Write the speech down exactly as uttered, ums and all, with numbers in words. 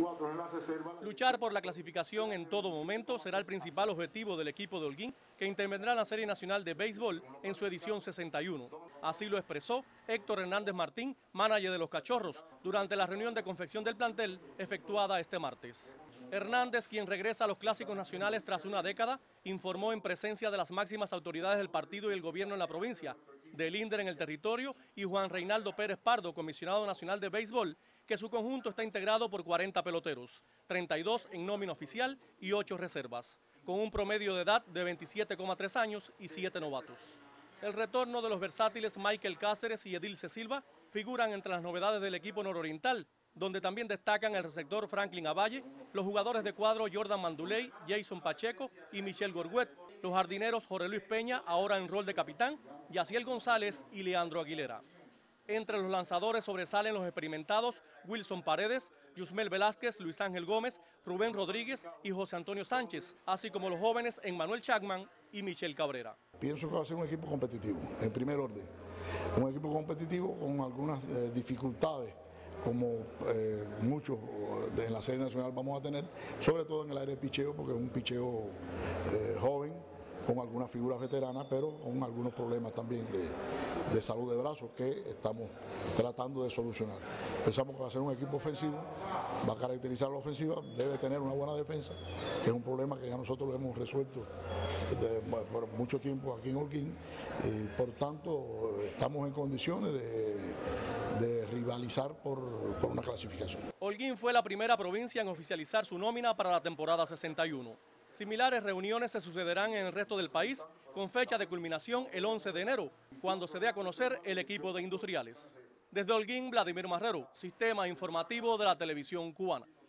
cuatro en la reserva. Luchar por la clasificación en todo momento será el principal objetivo del equipo de Holguín, que intervendrá en la Serie Nacional de Béisbol en su edición sesenta y uno. Así lo expresó Héctor Hernández Martín, manager de los Cachorros, durante la reunión de confección del plantel efectuada este martes. Hernández, quien regresa a los clásicos nacionales tras una década, informó en presencia de las máximas autoridades del partido y el gobierno en la provincia, del INDER en el territorio y Juan Reinaldo Pérez Pardo, comisionado nacional de béisbol, que su conjunto está integrado por cuarenta peloteros, treinta y dos en nómina oficial y ocho reservas, con un promedio de edad de veintisiete coma tres años y siete novatos. El retorno de los versátiles Michael Cáceres y Edilce Silva figuran entre las novedades del equipo nororiental, donde también destacan el receptor Franklin Avalle, los jugadores de cuadro Jordan Manduley, Jason Pacheco y Michel Gorguet, los jardineros Jorge Luis Peña, ahora en rol de capitán, Yaciel González y Leandro Aguilera. Entre los lanzadores sobresalen los experimentados Wilson Paredes, Yusmel Velázquez, Luis Ángel Gómez, Rubén Rodríguez y José Antonio Sánchez, así como los jóvenes Emmanuel Chapman y Michel Cabrera. Pienso que va a ser un equipo competitivo, en primer orden. Un equipo competitivo con algunas eh, dificultades, como eh, muchos en la Serie Nacional vamos a tener, sobre todo en el área de picheo, porque es un picheo eh, joven, con algunas figuras veteranas, pero con algunos problemas también de, de salud de brazos que estamos tratando de solucionar. Pensamos que va a ser un equipo ofensivo, va a caracterizar la ofensiva, debe tener una buena defensa, que es un problema que ya nosotros lo hemos resuelto de, bueno, por mucho tiempo aquí en Holguín, y por tanto estamos en condiciones de, de rivalizar por, por una clasificación. Holguín fue la primera provincia en oficializar su nómina para la temporada sesenta y uno. Similares reuniones se sucederán en el resto del país, con fecha de culminación el once de enero, cuando se dé a conocer el equipo de industriales. Desde Holguín, Vladimir Marrero, Sistema Informativo de la Televisión Cubana.